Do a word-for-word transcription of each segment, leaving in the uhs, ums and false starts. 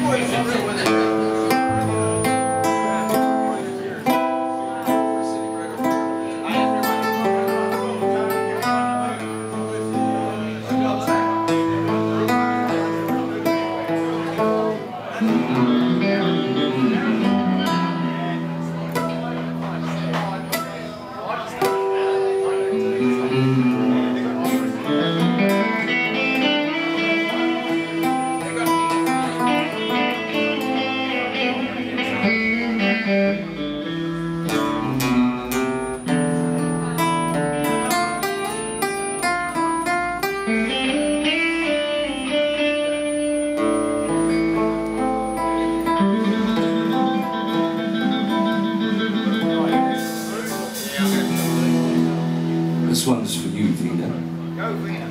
This one's for you, Vina. Go, Vina.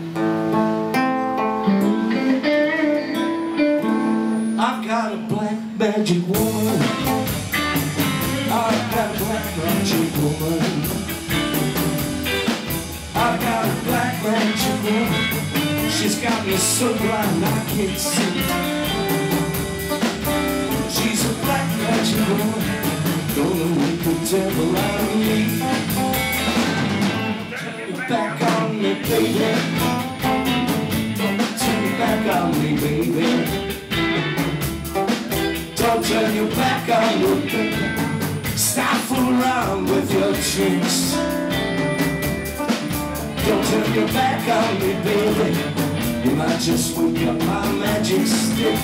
I've got a black magic woman. I've got a black magic woman. I've got a black magic woman. She's got me so blind I can't see. She's a black magic woman. Gonna make the devil out of me. Back on me, baby. Turn your back on me, baby. Don't turn your back on me, baby. Stop fooling around with your tricks. Don't turn your back on me, baby. You might just wake up my magic stick.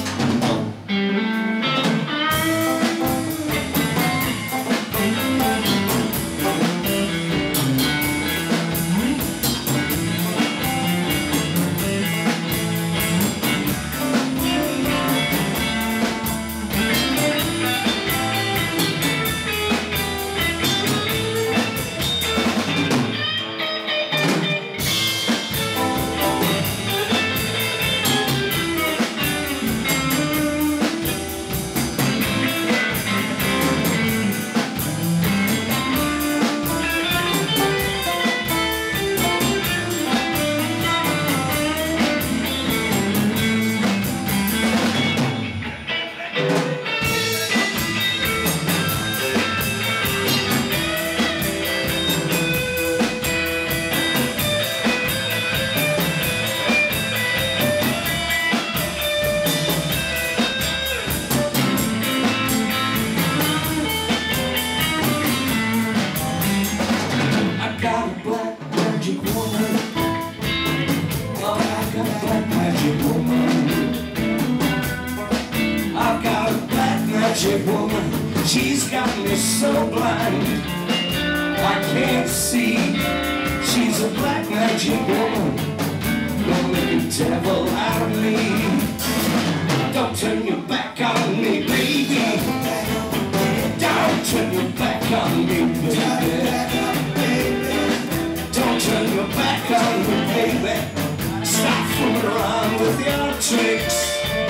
Woman, she's got me so blind I can't see. She's a black magic woman, gonna make a devil out of me. Don't turn your back on me, baby. Don't turn your back on me, baby. Don't turn your back on me, baby. Stop fooling around with your tricks.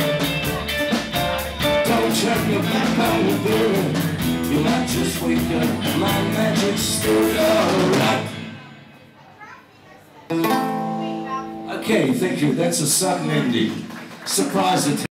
Turn your back on me, baby. You might just wake up my magic stick. Alright. Okay, thank you. That's a sudden ending. Surprise it.